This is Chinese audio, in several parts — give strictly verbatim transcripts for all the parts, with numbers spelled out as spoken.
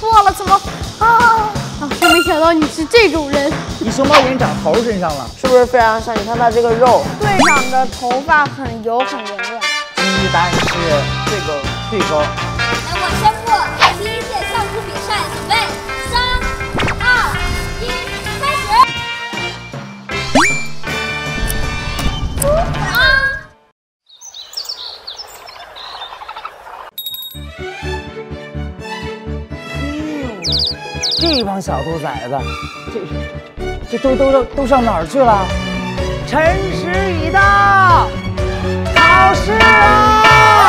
错了，怎么啊？老师，没想到你是这种人。 你熊猫眼长猴身上了， 是不是非常像？你看它这个肉， 队长的头发很油很连贯。 第一答案是这个对勾。 来，我宣布第一届相扑比赛准备，三、二、一，开始。啊！ 这帮小兔崽子，这这都都都都上哪儿去了？辰时已到，考试啊！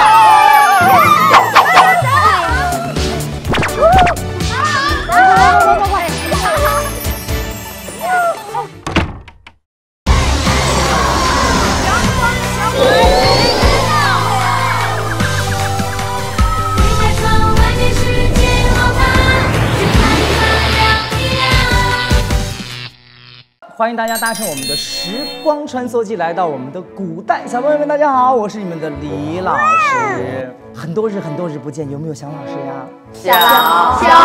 欢迎大家搭乘我们的时光穿梭机来到我们的古代。小朋友们，大家好，我是你们的李老师。很多日很多日不见，有没有想老师呀？ 想想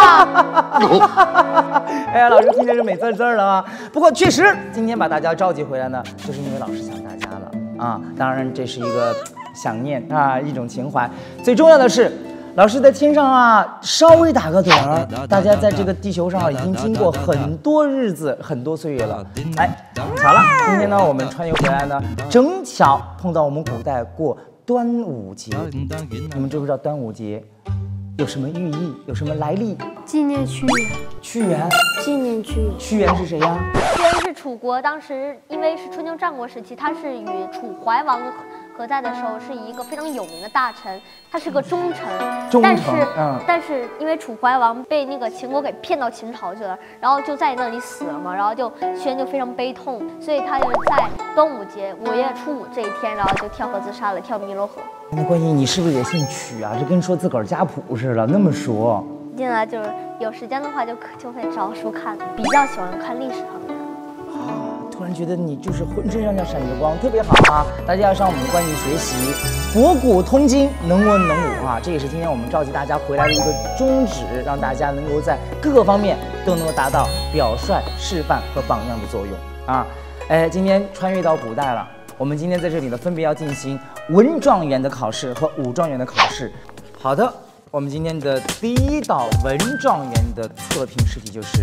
啊！ 哎呀，老师听着是美滋滋了啊。不过确实，今天把大家召集回来呢，就是因为老师想大家了啊。当然，这是一个想念啊，一种情怀。最重要的是。老师在天上啊，稍微打个盹儿。大家在这个地球上已经经过很多日子、很多岁月了。哎，巧了，今天呢，我们穿越回来呢，正巧碰到我们古代过端午节。你们知不知道端午节有什么寓意？有什么来历？ 纪念屈原。 屈原？ 纪念屈原。 屈原是谁呀？ 屈原是楚国，当时因为是春秋战国时期，他是与楚怀王何在的时候是一个非常有名的大臣，他是个忠臣， 忠但是、 嗯、 但是因为楚怀王被那个秦国给骗到秦朝去了，然后就在那里死了嘛，然后就屈原就非常悲痛，所以他就在端午节五月初五这一天，然后就跳河自杀了，跳汨罗河。 那关于你是不是也姓曲啊？这跟说自个儿家谱似的，那么说。 进来就是有时间的话就就会找书看，比较喜欢看历史方面。 突然觉得你就是浑身上下闪着光，特别好啊！大家要上我们的关系学习，博古通今，能文能武啊！这也是今天我们召集大家回来的一个宗旨，让大家能够在各个方面都能够达到表率、示范和榜样的作用啊！哎，今天穿越到古代了，我们今天在这里呢，分别要进行文状元的考试和武状元的考试。好的，我们今天的第一道文状元的测评试题就是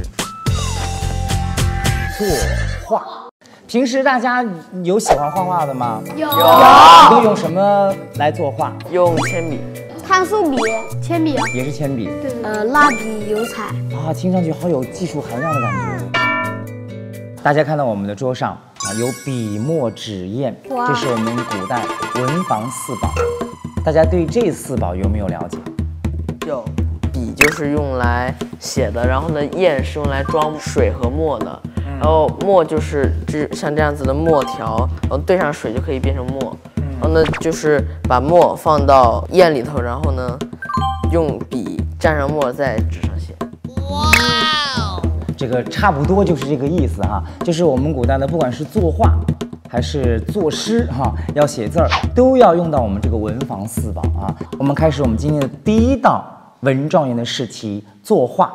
作画。平时大家有喜欢画画的吗？ 有。 你都用什么来作画？ 用铅笔、 碳素笔、铅笔啊， 也是铅笔。 对对。呃，蜡笔、油彩。 啊，听上去好有技术含量的感觉。大家看到我们的桌上啊，有笔墨纸砚，这是我们古代文房四宝。大家对这四宝有没有了解？ 有。笔就是用来写的，然后呢，砚是用来装水和墨的。然后墨就是这像这样子的墨条，然后兑上水就可以变成墨。然后呢，就是把墨放到砚里头，然后呢，用笔蘸上墨在纸上写。 哇，这个差不多就是这个意思哈。就是我们古代呢，不管是作画还是作诗哈，要写字儿，都要用到我们这个文房四宝啊。我们开始我们今天的第一道文状元的试题——作画。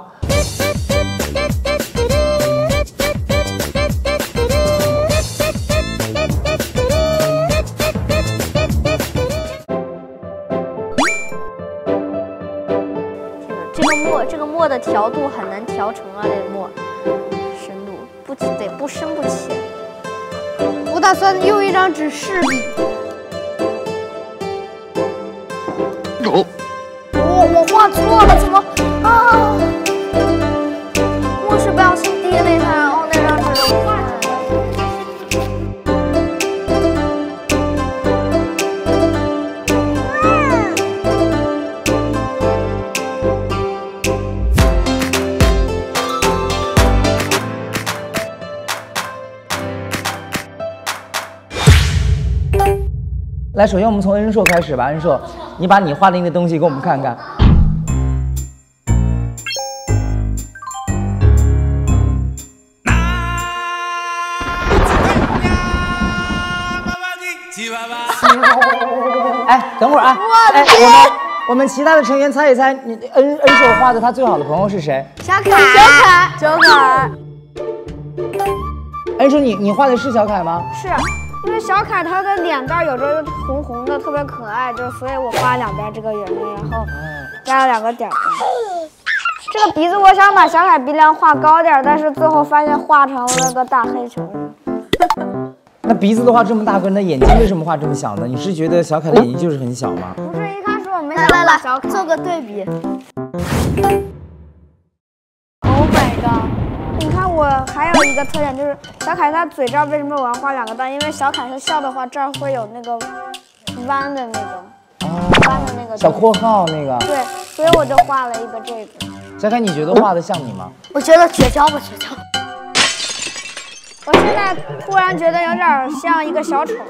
这个墨的调度很难调成啊，这个墨深度不得不深不浅。 我打算用一张纸试笔。 哦， 我我画错了，怎么啊？墨是不小心滴了一下，然后那张纸就画下来了。 来，首先我们从恩硕开始吧。恩硕，你把你画的那个东西给我们看看。哎，等会儿啊！哎，我们我们其他的成员猜一猜，你恩恩硕画的他最好的朋友是谁？ 小凯，小凯，小凯。 恩硕，你你画的是小凯吗？ 是，因为小凯他的脸蛋有着红红的，特别可爱，就所以我画两边这个圆的，然后加了两个点。这个鼻子我想把小凯鼻梁画高点，但是最后发现画成了个大黑球。 那鼻子的话这么大个，那眼睛为什么画这么小呢？你是觉得小凯的眼睛就是很小吗？ 不是，一开始我没想画小凯， 做个对比。 Oh my god！ 你看我还有一个特点就是小凯他嘴这儿为什么我要画两个蛋？因为小凯他笑的话这儿会有那个弯的那个，弯的那个小括号那个。 对，所以我就画了一个这个。 小凯，你觉得画的像你吗？ 我觉得绝交吧，绝交。 我现在突然觉得有点像一个小丑。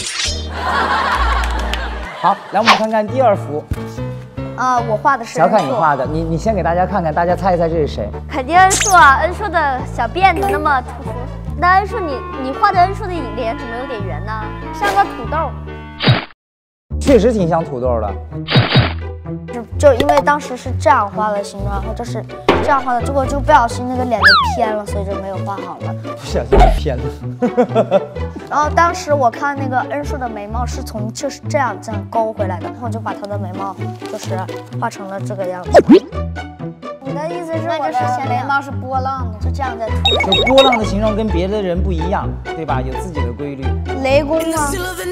好，来我们看看第二幅。 啊、呃，我画的是小凯，你画的，你你先给大家看看，大家猜一猜这是谁？ 肯定恩硕啊，恩硕的小辫子那么突出。那恩硕，你你画的恩硕的脸怎么有点圆呢？ 像个土豆。 确实挺像土豆的。 就就因为当时是这样画的形状，然后就是这样画的，结果就不小心那个脸就偏了，所以就没有画好了。 不小心偏了。 然后当时我看那个恩硕的眉毛是从就是这样这样勾回来的，然后就把他的眉毛就是画成了这个样子。 你的意思是我的眉毛是波浪的， 就这样在凸。 就波浪的形状跟别的人不一样，对吧？有自己的规律。 雷公吗？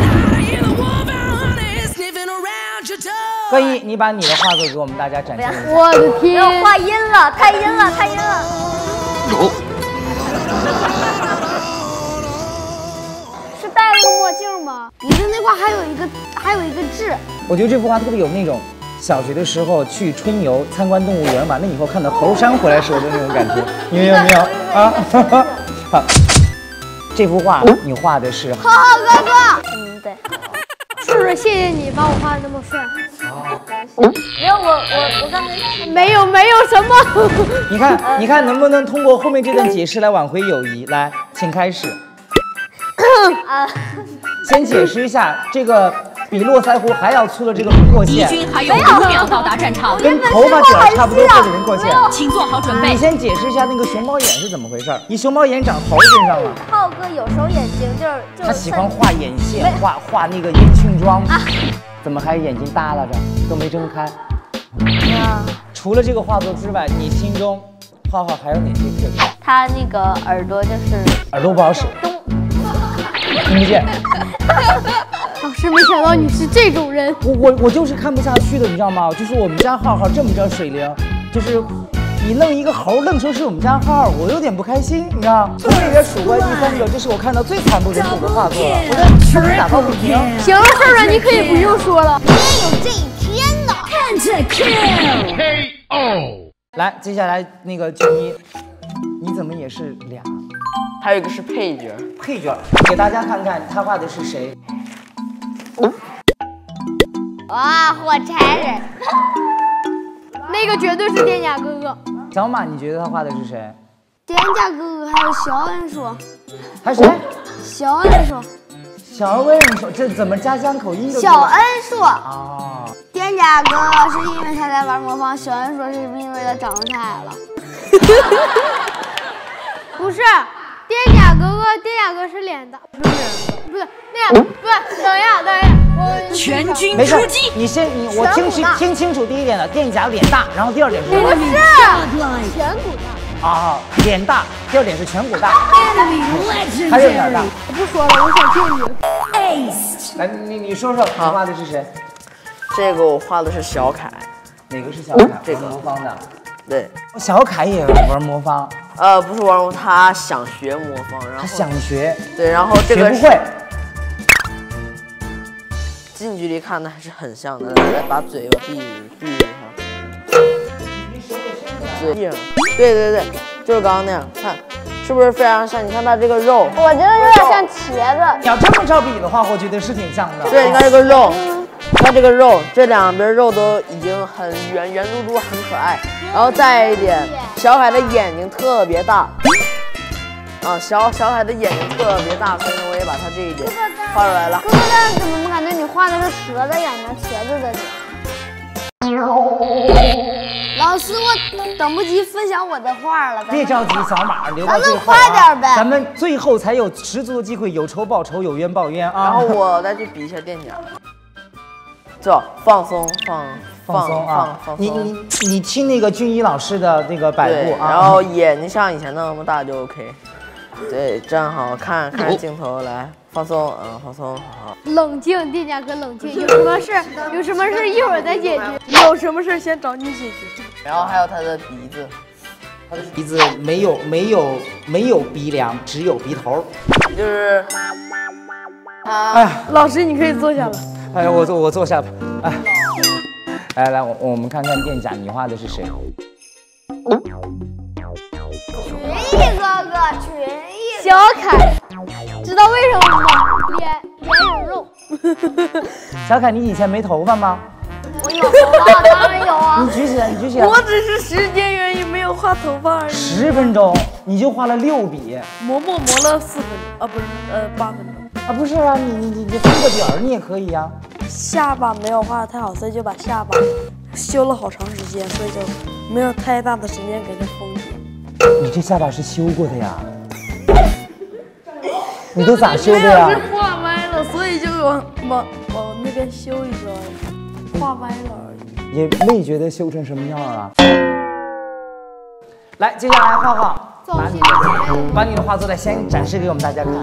可以，你把你的画作给我们大家展现一下。 我的天！ 要画阴了，太阴了，太阴了。 是戴了个墨镜吗？鼻子那块还有一个还有一个痣。 我觉得这幅画特别有那种小学的时候去春游参观动物园，完了以后看到猴山回来时候的那种感觉，你们有没有啊？好，这幅画你画的是浩浩哥哥。 嗯，对。 是不是谢谢你把我画的那么帅？ 没有我我我刚才没有没有什么。 你看你看能不能通过后面这段解释来挽回友谊？来，请开始。 啊， 先解释一下这个比络腮胡还要粗的这个轮廓线， 敌军还有五秒到达战场， 跟头发卷儿差不多厚的轮廓线。 请做好准备。 你先解释一下那个熊猫眼是怎么回事？你熊猫眼长猴身上了。 浩哥有时候眼睛就是就是他喜欢画眼线，画画那个烟熏妆，啊、怎么还眼睛耷拉着都没睁开？ 啊， 除了这个画作之外，你心中浩浩还有哪些特点？ 他那个耳朵就是耳朵不好使，听不见。 老师，没想到你是这种人。 我我我就是看不下去的，你知道吗？就是我们家浩浩这么着水灵，就是你弄一个猴愣说是我们家浩，我有点不开心，你知道？从里边数过来第三个，这是我看到最惨不忍睹的画作了，我的声打抱不平。 行了，浩然，你可以不用说了。 你也有这一天的。看着 K O。 来，接下来那个俊一，你怎么也是俩？ 还有一个是配角， 配角，给大家看看他画的是谁。 哇，火柴人，那个绝对是电甲哥哥。 小马，你觉得他画的是谁？ 电甲哥哥还有小恩硕， 还有谁？ 小恩硕， 小恩硕，这怎么家乡口音？ 小恩硕。 啊， 电甲哥哥是因为他在玩魔方，小恩硕是因为他长得太矮了。不是。电甲哥哥，电甲哥是脸大，不是不是那样，不是，等一下，等一下，我全军没事出击。 你先你我听清听清楚第一点了，电甲脸大，然后第二点是什么？ 不是颧骨大啊，脸大，第二点是颧骨大，还有哪儿大？ 我不说了，我想听你。 来，你你说说，你画的是谁？ 这个我画的是小凯， 哪个是小凯？ 这个魔方的。 对， 小凯也玩魔方。 呃，不是玩魔，他想学魔方，然后他想学， 对，然后这个学不会。 近距离看的还是很像的，来把嘴巴闭闭一下，嘴闭上，对对对，就是刚刚那样，看是不是非常像？你看它这个肉， 我觉得有点像茄子。 你要这么照比的话，我觉得是挺像的。 对，你看这个肉，看这个肉，这两边肉都已经很圆圆嘟嘟，很可爱。然后再一点，小凯的眼睛特别大，啊，小小凯的眼睛特别大，所以呢，我也把它这一点画出来了。 哥哥，但怎么感觉你画的是蛇的眼睛，茄子的脸？ 老师，我等不及分享我的画了。 别着急，小马留到咱们最后、啊。 快点呗， 咱们最后才有十足的机会，有仇报仇，有冤报冤啊。 然后我再去比一下垫脚。走，放松，放放松啊！ 放松。 你你你听那个俊一老师的那个摆布啊， 然后眼睛像以前那么大就 OK。对，站好，看看着镜头来。放松，嗯，放松，好。 冷静，店家哥，冷静。有什么事？有什么事一会儿再解决。有什么事先找你解决。 然后还有他的鼻子， 他的鼻子没有没有没有鼻梁，只有鼻头。 就是， 啊，哎， 老师你可以坐下了。 哎，我坐我坐下吧。哎，来来，我我们看看店甲，你画的是谁？ 群艺哥哥，群艺。 小凯。知道为什么吗？脸脸有肉。 小凯，你以前没头发吗？ 我有头发，当然有啊。 你举起来，你举起来。 我只是时间原因没有画头发而已。 十分钟你就画了六笔， 磨磨磨了四分钟啊，不是呃八分钟啊，不是啊，你你你你分个点儿，你也可以呀、啊。 下巴没有画的太好，所以就把下巴修了好长时间，所以就没有太大的时间给它封顶。 你这下巴是修过的呀？你都咋修的呀？ 是画歪了，所以就往往往那边修一修，画歪了而已。 也没觉得修成什么样啊。来，接下来浩浩，把你的把你的画作再先展示给我们大家看。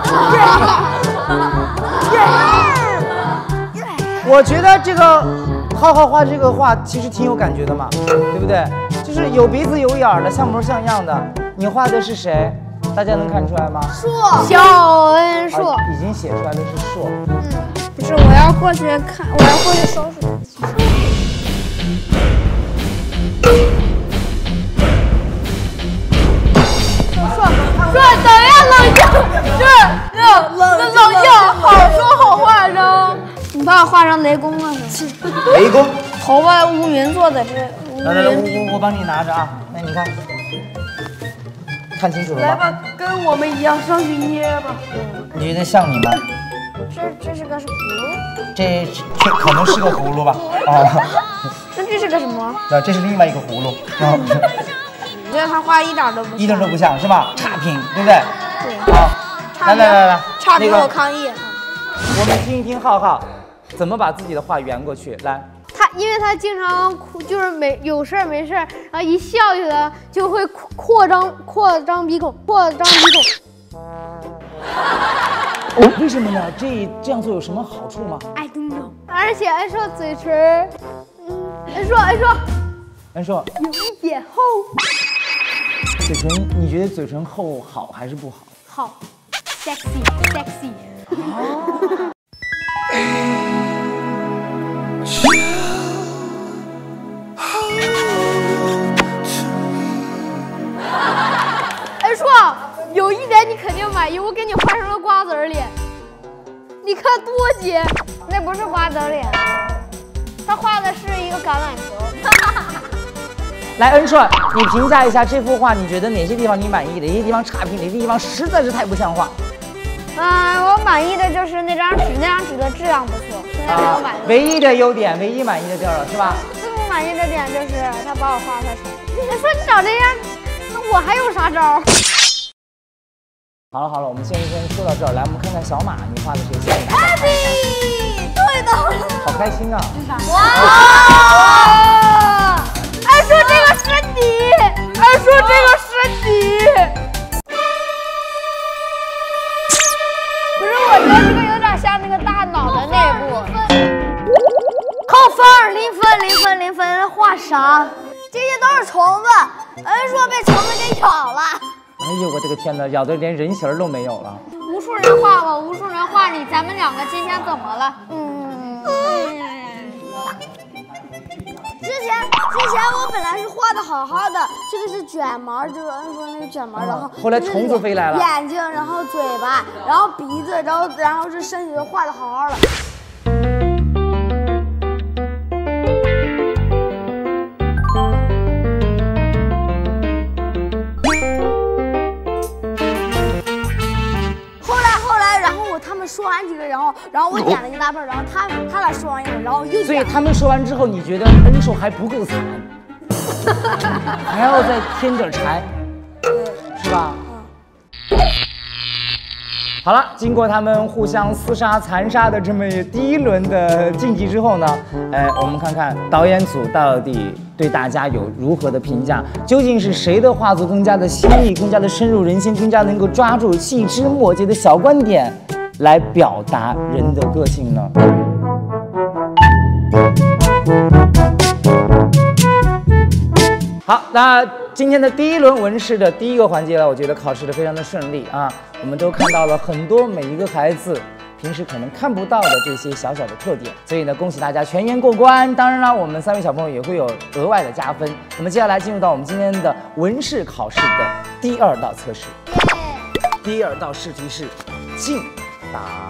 我觉得这个浩浩画这个画其实挺有感觉的嘛，对不对？就是有鼻子有眼儿的，像模像样的。你画的是谁？大家能看出来吗？ 硕， 小恩硕、 啊，已经写出来的是硕。 嗯，不是，我要过去看，我要过去收拾。 硕，硕，等一下，冷静，是，冷冷冷静，好说好话中。 你把我画成雷公了是？ 雷公， 头发乌云做的是。 来来来，我我我帮你拿着啊。那你看。看清楚了吗？ 来吧，跟我们一样上去捏吧。 你觉得像你吗？ 这这是个是葫芦？ 这这可能是个葫芦吧？啊。 那这是个什么？ 那这是另外一个葫芦。啊。 我觉得他画一点都不像。 一点都不像是吧？差评，对不对？ 对。 好，来来来来， 差评我抗议。 我们听一听浩浩怎么把自己的画圆过去。来。 他因为他经常哭，就是没有事儿没事儿，然后一笑起来就会扩张扩张鼻孔，扩张鼻孔。 哦，为什么呢？这这样做有什么好处吗 ？I don't know。而且安硕嘴唇，嗯，安硕安硕， 安硕有一点厚。 嘴唇，你觉得嘴唇厚好还是不好？ 好 ，sexy sexy。 哦。 安硕，有一点你肯定满意，我给你画成了瓜子脸，你看多尖。 那不是瓜子脸，他画的是一个橄榄球。 来，恩硕，你评价一下这幅画，你觉得哪些地方你满意，哪些地方差评，哪些地方实在是太不像话？ 嗯，我满意的就是那张纸，那张纸的质量不错，现在没有满意。 唯一的优点，唯一满意的地儿了，是吧？ 最不满意的点就是他把我画太丑。 你说你长这样，那我还有啥招？ 好了好了，我们先先说到这儿，来，我们看看小马，你画的谁？先。 Happy， 对的。 好开心啊！ 哇！安硕这个是你，安硕这个是你。 不是，我觉得这个有点像那个大脑的那部。 扣分，零分，零分，零分，画啥？ 这些都是虫子，恩硕被虫子给咬了。 哎呦，我的个天哪，咬的连人形都没有了。 无数人画我，无数人画你，咱们两个今天怎么了？ 嗯。之前之前我本来是画的好好的，这个是卷毛，就是恩硕那个卷毛，然后后来虫子飞来了， 眼睛，然后嘴巴，然后鼻子，然后然后是身体都画的好好的。 们说完几个，然后然后我点了一大份，然后他他俩说完一个，然后又所以他们说完之后，你觉得恩寿还不够惨，还要再添点柴，是吧？嗯。好了，经过他们互相厮杀、残杀的这么第一轮的竞技之后呢，哎，我们看看导演组到底对大家有如何的评价？究竟是谁的画作更加的细腻、更加的深入人心、更加能够抓住细枝末节的小观点，来表达人的个性呢？好，那今天的第一轮文试的第一个环节呢，我觉得考试的非常的顺利啊，我们都看到了很多每一个孩子平时可能看不到的这些小小的特点，所以呢，恭喜大家全员过关。当然了，我们三位小朋友也会有额外的加分。那么接下来进入到我们今天的文试考试的第二道测试，第二道试题是竞答。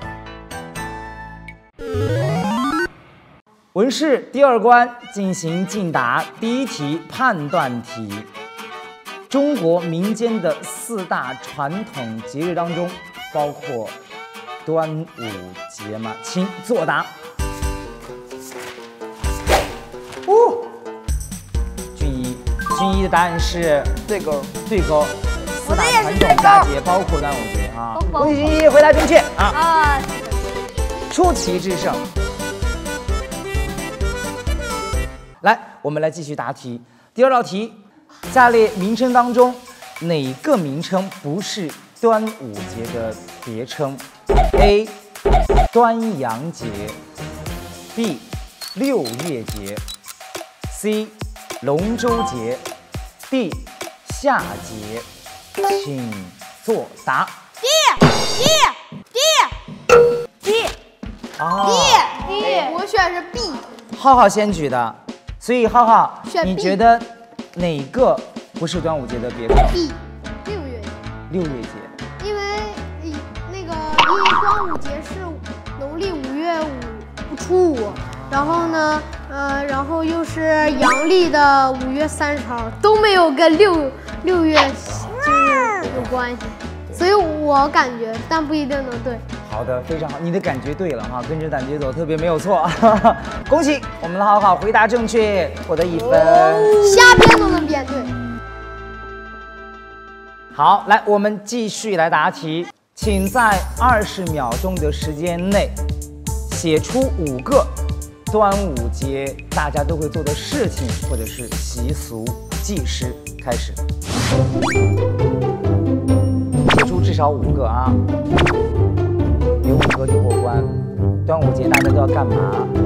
文试第二关进行竞答，第一题判断题。中国民间的四大传统节日当中，包括端午节吗？请作答。哦，俊一，俊一的答案是对勾， 对勾。四大传统佳节包括端午节啊，恭喜俊一回答正确啊！啊，出奇制胜。来，我们来继续答题。第二道题，下列名称当中，哪个名称不是端午节的别称 ？A. 端阳节 B. 六月节 C. 龙舟节 D. 夏节，请作答。 D D D D 啊 D D， 我选是 B。 浩浩先举的，所以浩浩， 选 B 你觉得哪个不是端午节的别称 B， 六月节。 六月节。 因为呃那个因为端午节是农历五月五初五，然后呢，呃，然后又是阳历的五月三十号，都没有跟六六月就是有关系，所以我感觉，但不一定能对。 好的，非常好，你的感觉对了哈，跟着感觉走，特别没有错。恭喜我们的浩浩回答正确，获得一分。 瞎编都能编对。 好，来，我们继续来答题，请在二十秒钟的时间内写出五个端午节大家都会做的事情或者是习俗。计时开始，写出至少五个啊，有五个就过关。端午节大家都要干嘛？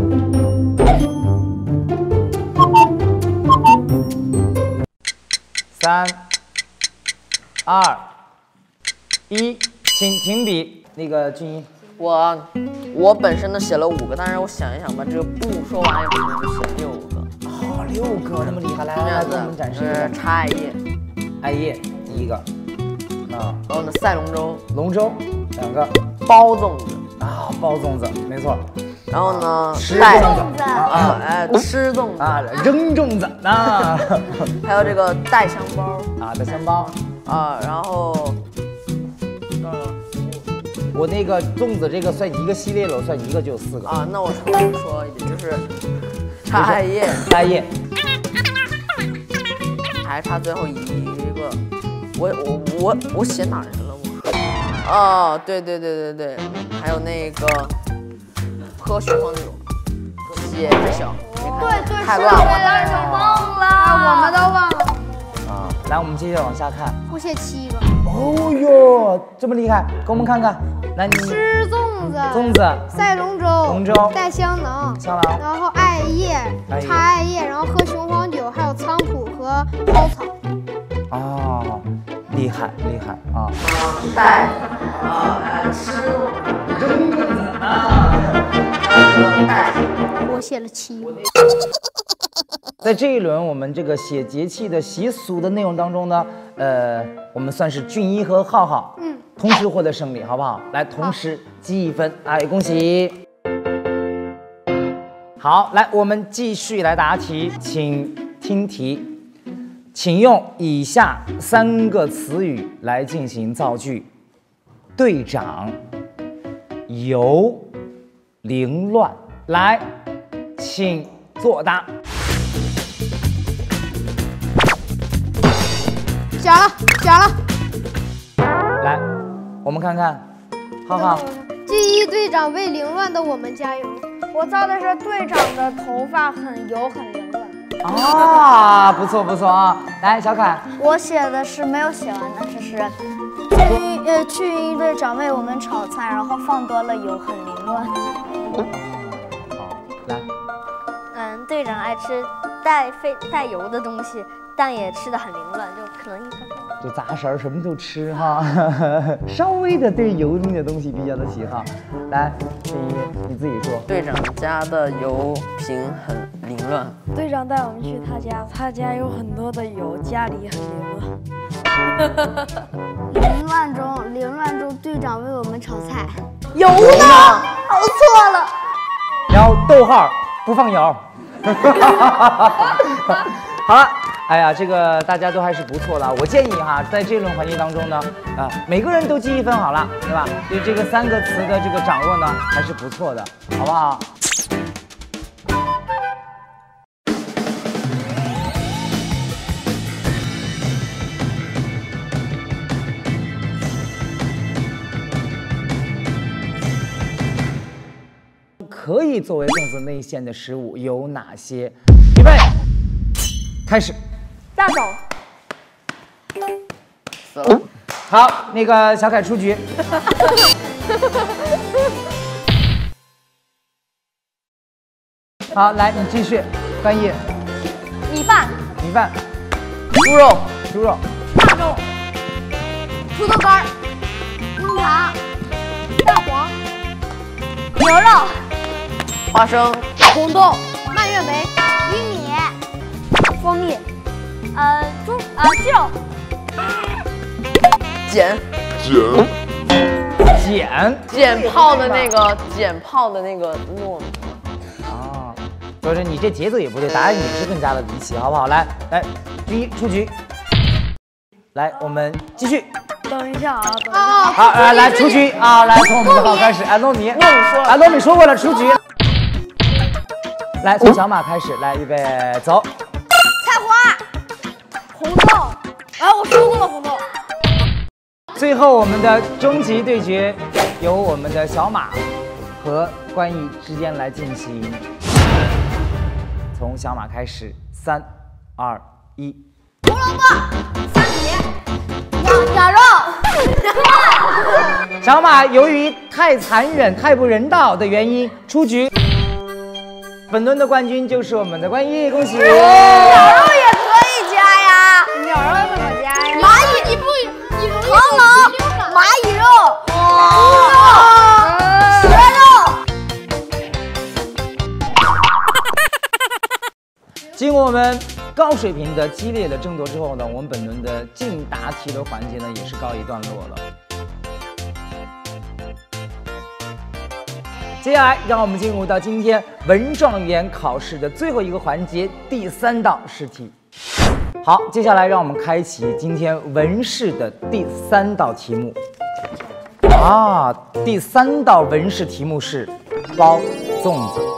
三。二一，请停笔。那个俊一， 我我本身呢写了五个，但是我想一想吧，这个不说完也不可能就写六个。 哦，六个那么厉害，来这样子来来，给我们展示一下。 插艾叶， 艾叶第一个，啊， 然后呢赛龙舟， 龙舟两个， 包粽子啊，包粽子没错。 然后呢吃带粽子啊，哎，吃粽子啊，扔粽子啊， 还有这个带香包啊，带香包啊，然后。 我那个粽子这个算一个系列了，我算一个就有四个啊。那我重新说一遍，就是插艾叶， 插艾叶， 还差最后一个。我我我我写哪儿去了？我哦，对对对对对，还有那个喝雄黄酒，写着小， 对对， 太乱了， 忘了， 啊，我们都忘了。 啊，来，我们接着往下看。 我写七个。 哦呦，这么厉害，给我们看看。来，你吃粽子， 粽子， 赛龙舟， 龙舟， 带香囊， 香囊， 然后艾叶， 艾叶插艾叶，然后喝雄黄酒，还有菖蒲和蒿草。 哦，厉害厉害啊！ 带啊，吃扔粽子啊，带。 我写了七个。 在这一轮我们这个写节气的习俗的内容当中呢，呃，我们算是俊一和浩浩，嗯，同时获得胜利，好不好？来，同时积一分，哎，恭喜！好，来，我们继续来答题，请听题，请用以下三个词语来进行造句：队长、 油凌乱。来，请作答。 讲了讲了。 来，我们看看，浩浩。 记忆队长为凌乱的我们加油。 我造的是队长的头发很油很凌乱。 啊，不错不错啊！来，小凯， 我写的是没有写完的，这是去呃去一队长为我们炒菜，然后放多了油，很凌乱。 好，来， 嗯，队长爱吃带非带油的东西，但也吃的很凌乱，就可能一般。 就杂食儿什么都吃哈，稍微的对油腻的东西比较的喜好。来，第一，你自己说。 队长家的油瓶很凌乱。 队长带我们去他家，他家有很多的油，家里很凌乱。 凌乱中，凌乱中，队长为我们炒菜。 油呢？搞错了。 然后逗号不放油。好了。哎呀，这个大家都还是不错的。我建议哈，在这轮环节当中呢，啊，每个人都记一分好了，对吧？对这个三个词的这个掌握呢，还是不错的，好不好？可以作为粽子内馅的食物有哪些？预备，开始。 大枣。 死了。 好，那个小凯出局。好，来你继续，翻译。 米饭。 米饭。 猪肉。 猪肉。 大肉。 土豆干。樱桃。蛋黄。 牛肉。 花生。 红豆。蔓越莓。 玉米。 蜂蜜。呃，猪呃鸡肉， 碱， 碱， 碱泡的那个碱泡的那个糯米。 啊，就是你这节奏也不对，答案也是更加的离奇，好不好？来来，第一出局。来，我们继续。 等一下啊，等一下。 好，来来出局啊！来，从我们的号开始。哎，糯米，糯米说了，啊，糯米说过了，出局。来，从小马开始，来，预备，走。 菜花。红豆， 哎，我说过了红豆。 最后我们的终极对决由我们的小马和关毅之间来进行。从小马开始，三、二、一。 胡萝卜、三米、羊羊肉。 小马由于太残忍、太不人道的原因出局。本轮的冠军就是我们的关毅，恭喜！ 羊肉也可以加呀，鸟肉怎么加呀？ 蚂蚁，你不，你不螳螂、蚂蚁肉、猪肉、蛇肉。 经过我们高水平的激烈的争夺之后呢，我们本轮的竞答题的环节呢也是告一段落了。接下来，让我们进入到今天文状元考试的最后一个环节，第三道试题。好，接下来让我们开启今天文试的第三道题目。啊，第三道文试题目是包粽子。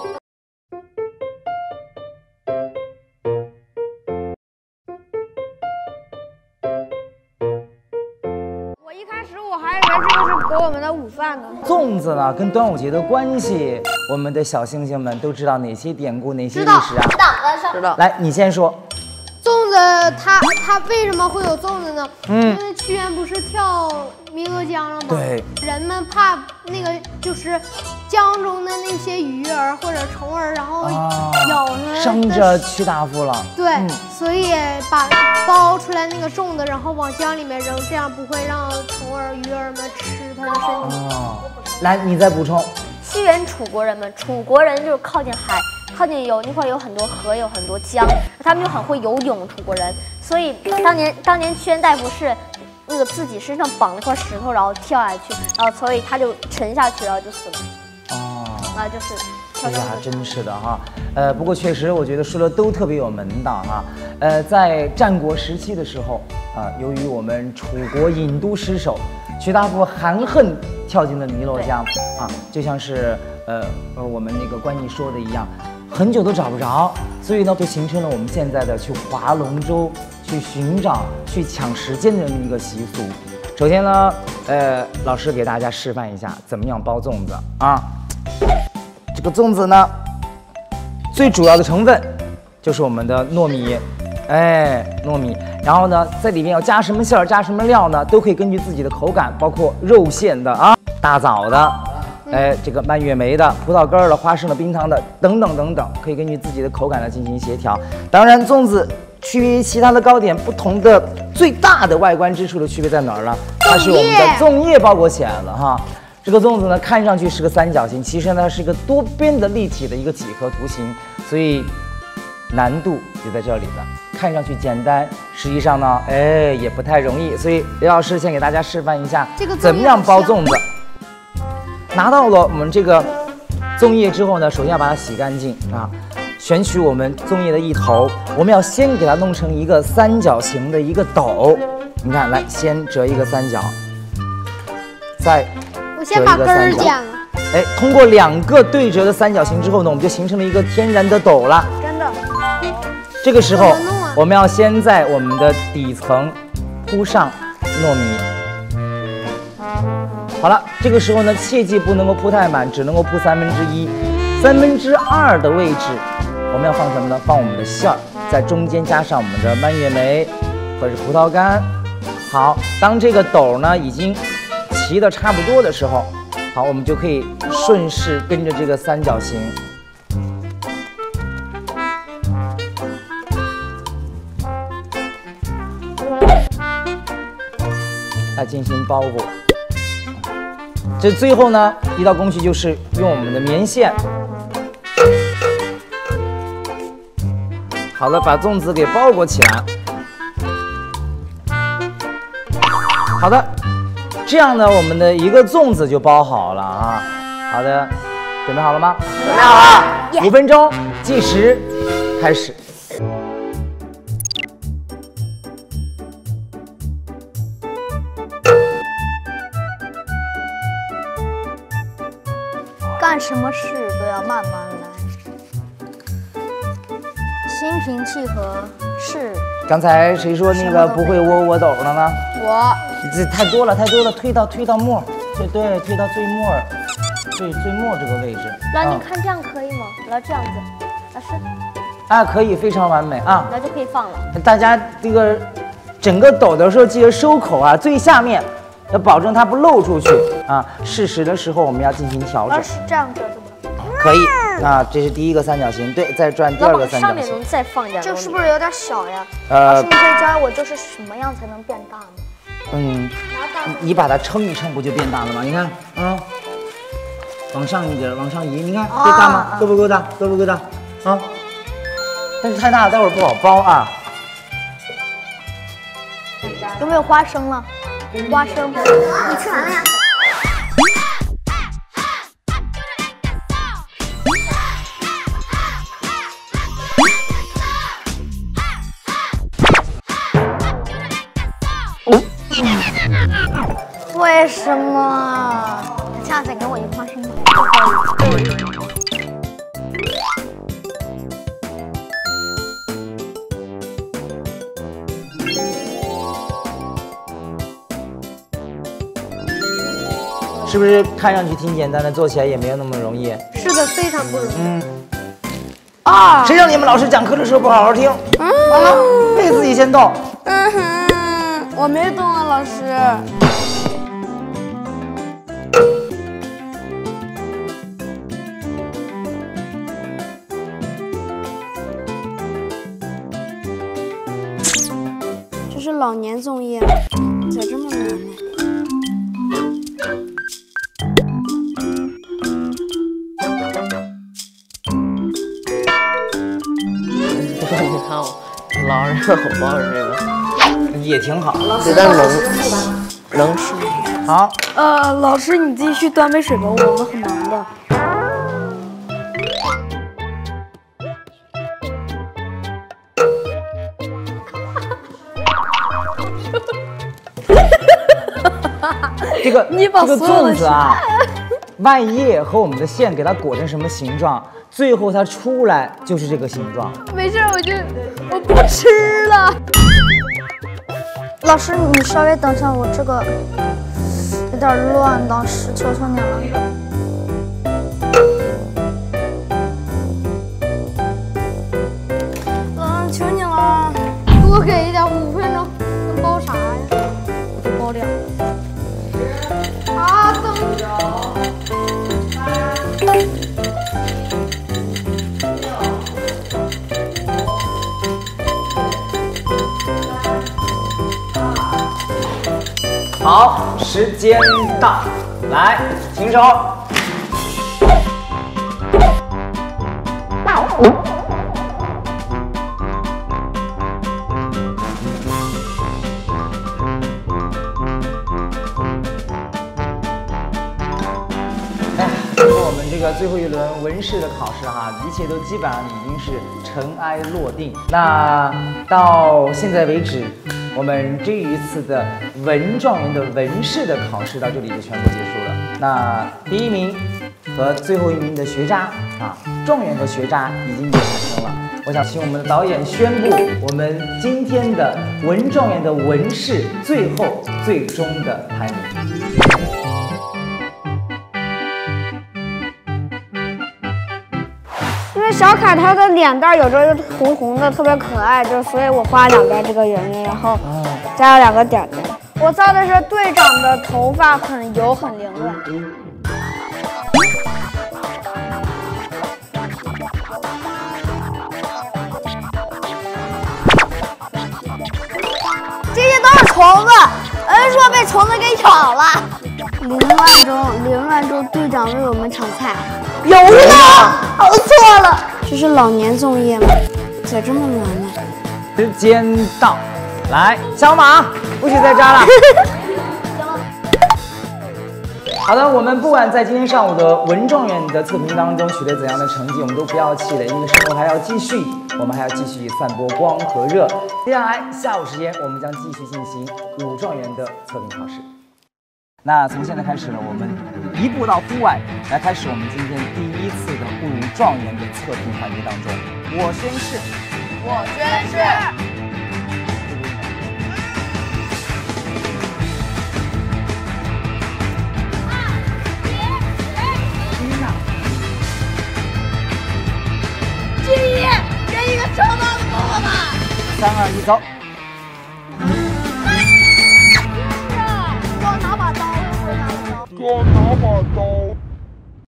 我一开始我还以为这个是给我们的午饭呢。 粽子呢，跟端午节的关系，我们的小星星们都知道哪些典故、哪些历史啊？ 知道， 知道。 来，你先说。 粽子它它为什么会有粽子呢？ 嗯， 因为屈原不是跳汨罗江了吗？ 对， 人们怕那个就是江中的那些鱼儿或者虫儿，然后咬了、 啊，伤着屈大夫了。 对、 嗯， 所以把包出来那个粽子，然后往江里面扔，这样不会让虫儿、鱼儿们吃它的身体。 哦，来，你再补充。 西元楚国人们，楚国人就是靠近海，靠近有那块有很多河，有很多江，他们就很会游泳。楚国人，所以当年当年屈原大夫是那个自己身上绑了块石头，然后跳下去，然后所以他就沉下去，然后就死了。 哦， 那就是哎呀，真是的哈。呃，不过确实，我觉得说的都特别有门道哈。呃，在战国时期的时候啊、呃，由于我们楚国郢都失守， 徐大富含恨跳进了汨罗江啊，就像是呃呃我们那个关毅说的一样，很久都找不着，所以呢就形成了我们现在的去划龙舟、去寻找、去抢时间的这么一个习俗。首先呢，呃，老师给大家示范一下怎么样包粽子啊。这个粽子呢，最主要的成分就是我们的糯米。哎，糯米，然后呢，在里面要加什么馅儿，加什么料呢，都可以根据自己的口感，包括肉馅的啊、大枣的，哎，这个蔓越莓的、葡萄干的、花生的、冰糖的等等等等，可以根据自己的口感来进行协调。当然，粽子区别于其他的糕点不同的最大的外观之处的区别在哪儿呢？它是我们的粽叶包裹起来了哈。这个粽子呢，看上去是个三角形，其实呢是一个多边的立体的一个几何图形，所以难度就在这里了。看上去简单，实际上呢，哎，也不太容易。所以刘老师先给大家示范一下， 这个怎么样包粽子。拿到了我们这个粽叶之后呢，首先要把它洗干净啊，选取我们粽叶的一头，我们要先给它弄成一个三角形的一个斗。你看，来，先折一个三角，再我先把根儿剪了。 哎，通过两个对折的三角形之后呢，我们就形成了一个天然的斗了。 真的。 这个时候，我们要先在我们的底层铺上糯米。好了，这个时候呢，切记不能够铺太满，只能够铺三分之一、三分之二的位置，我们要放什么呢？放我们的馅儿，在中间加上我们的蔓越莓或者是葡萄干。好，当这个斗呢已经齐的差不多的时候，好，我们就可以顺势跟着这个三角形。来进行包裹。这最后呢，一道工序就是用我们的棉线，好了，把粽子给包裹起来。好的，这样呢，我们的一个粽子就包好了啊。好的，准备好了吗？准备好了。五分钟计时开始。 干什么事都要慢慢来，心平气和是。 刚才谁说那个不会窝窝斗了呢？ 我。 这太多了，太多了，推到推到末，对对，推到最末，最最末这个位置。 来，你看这样可以吗？来这样子，老师。 啊，可以，非常完美啊。 来就可以放了。 大家这个整个抖的时候记得收口啊，最下面。要保证它不漏出去啊！适时的时候我们要进行调整。 老师这样折对吗？ 可以啊，这是第一个三角形，对，再转第二个三角形。 上面能再放一点。 这是不是有点小呀？ 呃， 老师，你可以教我就是什么样才能变大吗？ 嗯，你把它称一称，不就变大了吗？你看，啊，往上一点，往上移，你看变大吗？够不够大？够不够大？啊！但是太大了，待会儿不好包啊。 有没有花生了？花生，你吃完了呀？为什么？下次再给我一花生吧。 是不是看上去挺简单的，做起来也没有那么容易？ 是的，非常不容易。 嗯。啊！谁让你们老师讲课的时候不好好听？嗯。完了，别自己先动。 嗯哼，我没动啊，老师。这是老年粽叶，咋这么难呢？ 你看我老让我包着这个， 也挺好， 觉得能能吃。 好， 呃，老师你继续端杯水吧，我们很忙的。 这个你把这个所有的粽子啊，外叶和我们的馅给它裹成什么形状，最后它出来就是这个形状。 没事，我就我不吃了。 老师，你稍微等一下，我这个有点乱，老师，求求你了。嗯，求你了， 多给一点，五分钟，能包啥呀？ 就包两个。 啊，等着。 好，时间到，来，请手。哎，经过我们这个最后一轮文试的考试哈，一切都基本上已经是尘埃落定。那到现在为止，我们这一次的文状元的文试的考试到这里就全部结束了。那第一名和最后一名的学渣啊，状元和学渣已经产生了。我想请我们的导演宣布我们今天的文状元的文试最后最终的排名。 因为小凯他的脸蛋有着红红的，特别可爱，就所以我画两边这个圆圆，然后加了两个点点。我造的是队长的头发很油很凌乱。这些都是虫子，恩说被虫子给咬了。凌乱中，凌乱中队长为我们炒菜。有呢，搞错了，这是老年粽叶吗？咋这么软呢？ 时间到，来，小马，不许再扎了。好的，我们不管在今天上午的文状元的测评当中取得怎样的成绩，我们都不要气馁，因为生活还要继续，我们还要继续散播光和热。接下来下午时间，我们将继续进行武状元的测评考试。那从现在开始呢，我们移步到户外，来开始我们今天第一次的武状元的测评环节当中。我宣誓， 我宣誓。俊逸，给一个超大的么么吧！ 三二一，走！ 给我拿把刀，给我拿把刀。 给我拿把刀。